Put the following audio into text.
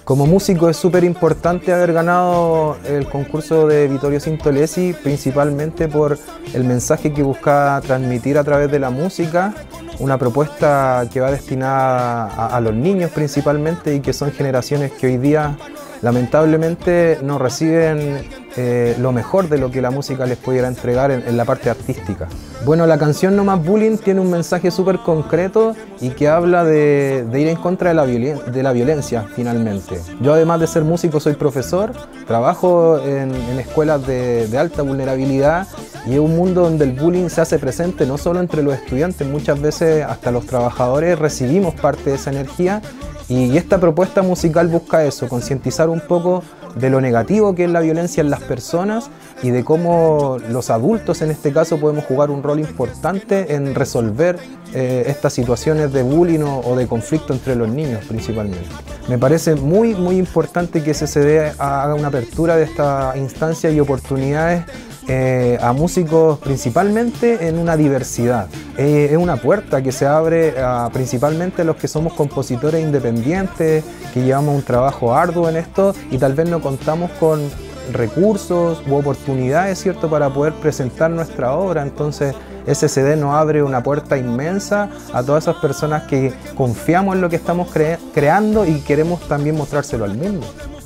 Como músico es súper importante haber ganado el concurso de Vittorio Sintolesi, principalmente por el mensaje que busca transmitir a través de la música, una propuesta que va destinada a los niños principalmente y que son generaciones que hoy día lamentablemente no reciben lo mejor de lo que la música les pudiera entregar en la parte artística. Bueno, la canción No Más Bullying tiene un mensaje súper concreto y que habla de ir en contra de la violencia finalmente. Yo, además de ser músico, soy profesor, trabajo en escuelas de alta vulnerabilidad y es un mundo donde el bullying se hace presente no solo entre los estudiantes, muchas veces hasta los trabajadores recibimos parte de esa energía. Y esta propuesta musical busca eso, concientizar un poco de lo negativo que es la violencia en las personas y de cómo los adultos en este caso podemos jugar un rol importante en resolver estas situaciones de bullying o de conflicto entre los niños principalmente. Me parece muy importante que SCD haga una apertura de esta instancia y oportunidades a músicos principalmente en una diversidad. Es una puerta que se abre principalmente a los que somos compositores independientes, que llevamos un trabajo arduo en esto y tal vez no contamos con recursos u oportunidades, ¿cierto?, para poder presentar nuestra obra. Entonces SCD nos abre una puerta inmensa a todas esas personas que confiamos en lo que estamos creando y queremos también mostrárselo al mundo.